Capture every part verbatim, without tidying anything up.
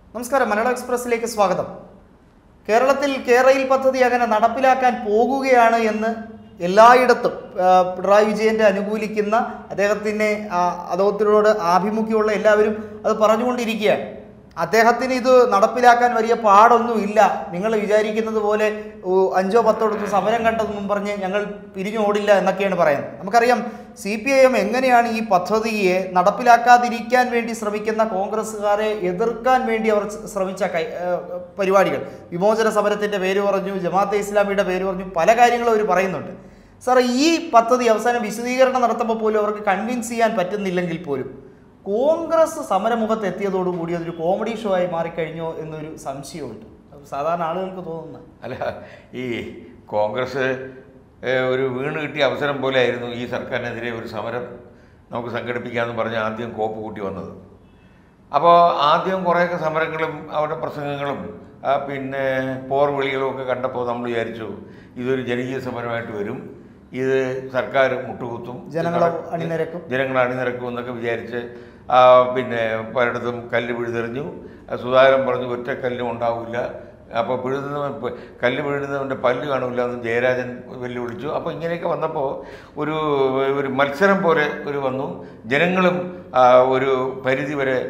നമസ്കാരം, മലയാളം എക്സ്പ്രസിലേക്ക് സ്വാഗതം. കേരളത്തിൽ കേരയിൽ പദ്ധതി അങ്ങനെ നടപ്പിലാക്കാൻ പോകുകയാണ് എന്ന് എല്ലായിടത്തും പിണറായി വിജയന്റെ അനുകൂലിക്കുന്ന അദ്ദേഹത്തിനെ അദ്ദേഹത്തിനോട് ആഭിമുഖ്യമുള്ള എല്ലാവരും അത് പറഞ്ഞുകൊണ്ടിരിക്കുകയാണ്. അദ്ദേഹത്തിന് ഇത് നടപ്പിലാക്കാൻ വലിയ പാടൊന്നുമില്ല, നിങ്ങൾ വിചാരിക്കുന്നത് പോലെ അഞ്ചോ പത്തോ അടുത്ത് സമരം കണ്ടതെന്നും പറഞ്ഞ് ഞങ്ങൾ പിരിഞ്ഞു ഓടില്ല എന്നൊക്കെയാണ് പറയുന്നത്. നമുക്കറിയാം സി പി ഐ എം എങ്ങനെയാണ് ഈ പദ്ധതിയെ നടപ്പിലാക്കാതിരിക്കാൻ വേണ്ടി ശ്രമിക്കുന്ന കോൺഗ്രസ്സുകാരെ എതിർക്കാൻ വേണ്ടി അവർ ശ്രമിച്ച പരിപാടികൾ. വിമോചന സമരത്തിൻ്റെ പേര് പറഞ്ഞു, ജമാഅത്തെ ഇസ്ലാമിയുടെ പേര് പറഞ്ഞു, പല കാര്യങ്ങളും അവർ പറയുന്നുണ്ട്. സാർ, ഈ പദ്ധതി അവസാനം വിശദീകരണം നടത്തുമ്പോൾ പോലും അവർക്ക് കൺവിൻസ് ചെയ്യാൻ പറ്റുന്നില്ലെങ്കിൽ പോലും കോൺഗ്രസ് സമരമുഖത്ത് എത്തിയതോടുകൂടി അതൊരു കോമഡി ഷോ ആയി മാറിക്കഴിഞ്ഞോ എന്നൊരു സംശയമുണ്ട് സാധാരണ ആളുകൾക്ക് തോന്നുന്നത്. അല്ല, ഈ കോൺഗ്രസ് ഒരു വീണ് കിട്ടിയ അവസരം പോലെ ആയിരുന്നു ഈ സർക്കാരിനെതിരെ ഒരു സമരം നമുക്ക് സംഘടിപ്പിക്കാമെന്ന് പറഞ്ഞ് ആദ്യം കോപ്പ് കൂട്ടി വന്നത്. അപ്പോൾ ആദ്യം കുറേയൊക്കെ സമരങ്ങളും അവരുടെ പ്രസംഗങ്ങളും പിന്നെ പോർവിളികളും ഒക്കെ കണ്ടപ്പോൾ നമ്മൾ വിചാരിച്ചു ഇതൊരു ജനകീയ സമരമായിട്ട് വരും, ഇത് സർക്കാർ മുട്ടുകുത്തും, ജനങ്ങളെ അണിനിരക്കും ജനങ്ങളെ അണിനിരക്കും എന്നൊക്കെ വിചാരിച്ച് പിന്നെ പലയിടത്തും കല്ല് പിഴുതെറിഞ്ഞു. സുധാകരൻ പറഞ്ഞു ഒറ്റ കല്ലും ഉണ്ടാവില്ല, അപ്പോൾ പിഴുതുന്നവൻ കല്ല് പിഴുതുന്നവൻ്റെ പല്ല് കാണില്ല എന്ന് ജയരാജൻ വെല്ലുവിളിച്ചു. അപ്പോൾ ഇങ്ങനെയൊക്കെ വന്നപ്പോൾ ഒരു ഒരു മത്സരം പോലെ ഒരു വന്നു. ജനങ്ങളും ഒരു പരിധി വരെ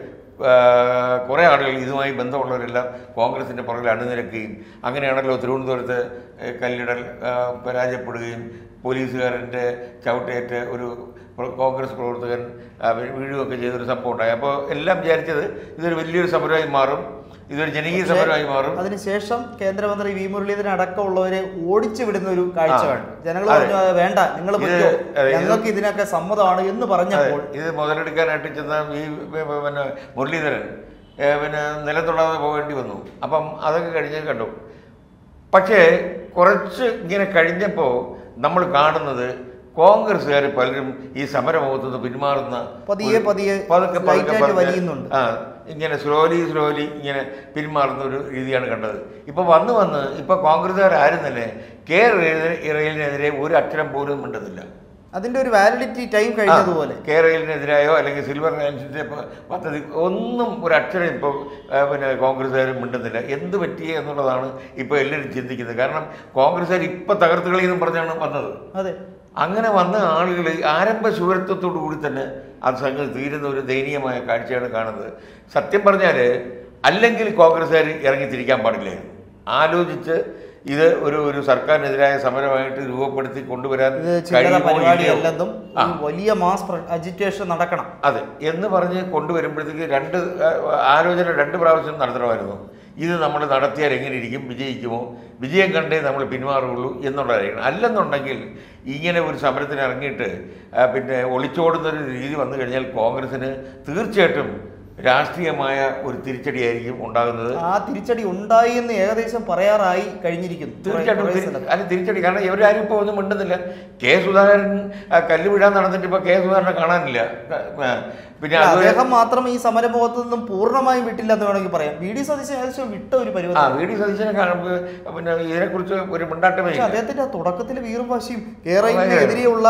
കുറേ ആളുകൾ ഇതുമായി ബന്ധമുള്ളവരെല്ലാം കോൺഗ്രസിൻ്റെ പുറകിൽ അണിനിരക്കുകയും അങ്ങനെയാണല്ലോ തിരുവനന്തപുരത്ത് കല്ലിടൽ പരാജയപ്പെടുകയും പോലീസുകാരൻ്റെ ചവിട്ടേറ്റ് ഒരു കോൺഗ്രസ് പ്രവർത്തകൻ വീഴുകയൊക്കെ ചെയ്തൊരു സംഭവം ഉണ്ടായി. അപ്പോൾ എല്ലാം വിചാരിച്ചത് ഇതൊരു വലിയൊരു സമരമായി മാറും, ഇതൊരു ജനകീയ സമരമായി മാറും. അതിനുശേഷം കേന്ദ്രമന്ത്രി വി മുരളീധരൻ അടക്കമുള്ളവരെ ഓടിച്ചു വിടുന്ന ഒരു കാഴ്ച കണ്ടു. ജനങ്ങൾ പറഞ്ഞു വേണ്ട, നിങ്ങൾ ഞങ്ങൾക്ക് ഇതിനൊക്കെ സമ്മതമാണ് എന്ന് പറഞ്ഞപ്പോൾ ഇത് മുതലെടുക്കാനായിട്ട് ചെന്ന ഈ പിന്നെ മുരളീധരൻ പിന്നെ നിലം തൊടാതെ പോകേണ്ടി വന്നു. അപ്പം അതൊക്കെ കഴിഞ്ഞ് കണ്ടു. പക്ഷേ കുറച്ച് ഇങ്ങനെ കഴിഞ്ഞപ്പോൾ നമ്മൾ കാണുന്നത് കോൺഗ്രസ്സുകാർ പലരും ഈ സമരമുഖത്തുനിന്ന് പിന്മാറുന്ന പതിയെ പതിയെ പതുക്കെ പതുക്കെ വലിയുന്നുണ്ട്. ആ ഇങ്ങനെ സ്ലോലി സ്ലോലി ഇങ്ങനെ പിന്മാറുന്ന ഒരു രീതിയാണ് കണ്ടത്. ഇപ്പോൾ വന്ന് വന്ന് ഇപ്പോൾ കോൺഗ്രസ്സുകാർ ആരും തന്നെ കെ റെയിലിനെതിരെ ഒരു അക്ഷരം പോലും മിണ്ടുന്നില്ല. അതിൻ്റെ ഒരു വാലിഡിറ്റി ടൈം കഴിഞ്ഞതുപോലെ കെ റെയിലിനെതിരായോ അല്ലെങ്കിൽ സിൽവർ ലൈൻസിൻ്റെ പദ്ധതി ഒന്നും ഒരു അക്ഷരം ഇപ്പോൾ പിന്നെ കോൺഗ്രസ്സുകാർ മിണ്ടുന്നില്ല. എന്ത് പറ്റിയേ എന്നുള്ളതാണ് ഇപ്പോൾ എല്ലാവരും ചിന്തിക്കുന്നത്. കാരണം കോൺഗ്രസ്സുകാർ ഇപ്പം തകർത്ത് കളിയെന്നും പറഞ്ഞാണ് വന്നത്. അതെ, അങ്ങനെ വന്ന ആളുകൾ ആരംഭ ശൂരത്വത്തോടു കൂടി തന്നെ അത് സംഗതി തീരുന്ന ഒരു ദയനീയമായ കാഴ്ചയാണ് കാണുന്നത്. സത്യം പറഞ്ഞാൽ അല്ലെങ്കിൽ കോൺഗ്രസ്സുകാർ ഇറങ്ങിത്തിരിക്കാൻ പാടില്ലായിരുന്നു. ആലോചിച്ച് ഇത് ഒരു ഒരു സർക്കാരിനെതിരായ സമരമായിട്ട് രൂപപ്പെടുത്തി കൊണ്ടുവരാൻ കഴിയുമോ, വലിയ മാസ് അജിറ്റേഷൻ നടക്കണം അതെ എന്ന് പറഞ്ഞ് കൊണ്ടുവരുമ്പോഴത്തേക്ക് രണ്ട് ആലോചന രണ്ട് പ്രാവശ്യം നടത്തണമായിരുന്നു. ഇത് നമ്മൾ നടത്തിയാൽ എങ്ങനെ ഇരിക്കും, വിജയിക്കുമോ, വിജയം കണ്ടേ നമ്മൾ പിന്മാറുകയുള്ളൂ എന്നുള്ളതായിരിക്കണം. അല്ലെന്നുണ്ടെങ്കിൽ ഇങ്ങനെ ഒരു സമരത്തിന് ഇറങ്ങിയിട്ട് പിന്നെ ഒളിച്ചോടുന്നൊരു രീതി വന്നു കഴിഞ്ഞാൽ കോൺഗ്രസ്സിന് തീർച്ചയായിട്ടും രാഷ്ട്രീയമായ ഒരു തിരിച്ചടിയായിരിക്കും ഉണ്ടാകുന്നത്. ആ തിരിച്ചടി ഉണ്ടായി എന്ന് ഏകദേശം പറയാറായി കഴിഞ്ഞിരിക്കുന്നു. തീർച്ചയായിട്ടും അല്ല തിരിച്ചടി, കാരണം ഇവരാരും ഇപ്പോൾ ഒന്നും മിണ്ടുന്നില്ല. കെ സുധാകരൻ കല്ല് വിടാൻ നടന്നിട്ട് ഇപ്പോൾ കെ സുധാകരനെ കാണാനില്ല. പിന്നെ അദ്ദേഹം മാത്രം ഈ സമരമുഖത്ത് നിന്നും പൂർണ്ണമായും വിട്ടില്ല എന്ന് വേണമെങ്കിൽ പറയാം. വി ഡി സതീശൻ ഏകദേശം വിട്ട ഒരു പരിപാടി. ആ വി ഡി സതീശനെ കാണുമ്പോൾ പിന്നെ ഇതിനെക്കുറിച്ച് ഒരു മിണ്ടാട്ടമേ. അദ്ദേഹത്തിന്റെ തുടക്കത്തിൽ വീറും വാശിയും കേരളത്തിനെതിരെയുള്ള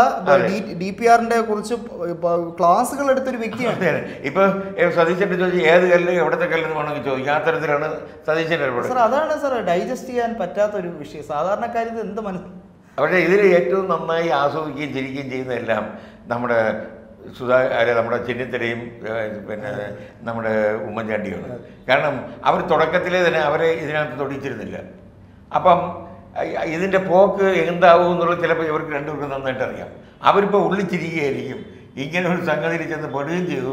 ഡി പി ആറിന്റെ കുറിച്ച് ക്ലാസുകൾ എടുത്തൊരു വ്യക്തിയാണ്. ഇപ്പൊ സതീശന്റെ ചോദിച്ചു ഏത് കല്ല് എവിടത്തെ കല്ലെന്ന് വേണമെങ്കിൽ ചോദിക്കും. ആ തരത്തിലാണ് സതീശന്റെ ഇടപെടൽ. സാർ, അതാണ് സാർ ഡൈജസ്റ്റ് ചെയ്യാൻ പറ്റാത്ത ഒരു വിഷയം. സാധാരണക്കാരിത് എന്ത് മനസ്സിൽ. പക്ഷേ ഇതിൽ ഏറ്റവും നന്നായി ആസ്വദിക്കുകയും ചിരിക്കുകയും ചെയ്യുന്നതെല്ലാം നമ്മുടെ സുധാ അല്ലെ നമ്മുടെ ചെന്നിത്തലയും പിന്നെ നമ്മുടെ ഉമ്മൻചാണ്ടിയാണ്. കാരണം അവർ തുടക്കത്തിലേ തന്നെ അവരെ ഇതിനകത്ത് തൊടിച്ചിരുന്നില്ല. അപ്പം ഇതിൻ്റെ പോക്ക് എന്താവും എന്നുള്ളത് ചിലപ്പോൾ ഇവർക്ക് രണ്ടുപേർക്കും നന്നായിട്ട് അറിയാം. അവരിപ്പോൾ ഉള്ളിച്ചിരിക്കുകയായിരിക്കും. ഇങ്ങനെ ഒരു സംഗതിയിൽ ചെന്ന് പെടുകയും ചെയ്തു.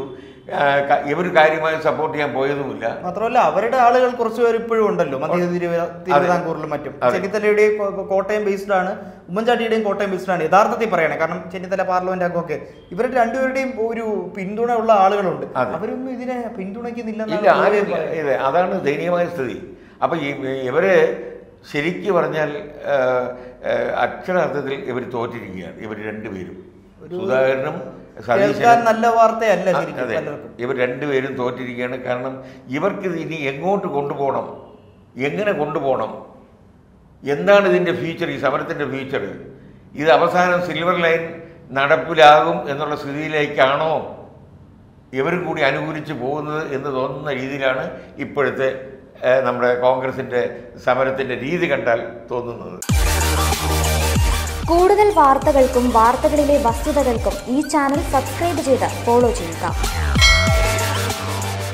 ഇവർ കാര്യമായി സപ്പോർട്ട് ചെയ്യാൻ പോയതുമില്ല. മാത്രമല്ല അവരുടെ ആളുകൾ കുറച്ച് പേർ ഇപ്പോഴും ഉണ്ടല്ലോ മധ്യ തിരുവിതാംകൂറിലും മറ്റും. ചെന്നിത്തലയുടെയും കോട്ടയം ബേസ്ഡ് ആണ്, ഉമ്മൻചാണ്ടിയുടെയും കോട്ടയം ബേസ്ഡ് ആണ് യഥാർത്ഥത്തിൽ പറയണേ. കാരണം ചെന്നിത്തല പാർലമെന്റ് അംഗമൊക്കെ ഇവരുടെ രണ്ടുപേരുടെയും ഒരു പിന്തുണ ഉള്ള ആളുകളുണ്ട്. അവരൊന്നും ഇതിനെ പിന്തുണയ്ക്കുന്നില്ല. അതാണ് ദയനീയമായ സ്ഥിതി. അപ്പം ഇവര് ശരിക്ക് പറഞ്ഞാൽ അക്ഷരാർത്ഥത്തിൽ ഇവർ തോറ്റിരിക്കുകയാണ്. ഇവർ രണ്ടുപേരും, സുധാകരനും നല്ല വാർത്തയല്ല. ഇവർ രണ്ടുപേരും തോറ്റിരിക്കുകയാണ്. കാരണം ഇവർക്ക് ഇനി എങ്ങോട്ട് കൊണ്ടുപോകണം, എങ്ങനെ കൊണ്ടുപോകണം, എന്താണ് ഇതിൻ്റെ ഫ്യൂച്ചർ, ഈ സമരത്തിൻ്റെ ഫ്യൂച്ചർ, ഇത് അവസാനം സിൽവർ ലൈൻ നടപ്പിലാകും എന്നുള്ള സ്ഥിതിയിലേക്കാണോ ഇവരും കൂടി അനുകൂലിച്ച് പോകുന്നത് എന്ന് തോന്നുന്ന രീതിയിലാണ് ഇപ്പോഴത്തെ നമ്മുടെ കോൺഗ്രസിൻ്റെ സമരത്തിൻ്റെ രീതി കണ്ടാൽ തോന്നുന്നത്. കൂടുതൽ വാർത്തകൾക്കും വാർത്തകളിലെ വസ്തുതകൾക്കും ഈ ചാനൽ സബ്സ്ക്രൈബ് ചെയ്ത് ഫോളോ ചെയ്യുക.